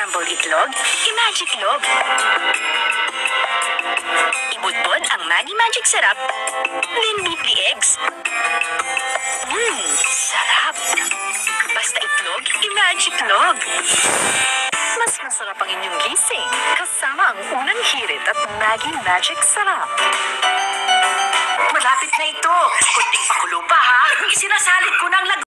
scrambled itlog, i-magic log. Ibutbon ang Maggi Magic Sarap, then beat the eggs. Sarap! Basta itlog, i-magic log. Mas masarap ang inyong gising kasama ang unang hirit at Maggi Magic Sarap. Malapit na ito. Kunting pakulo pa ha. Isinasalit ko ng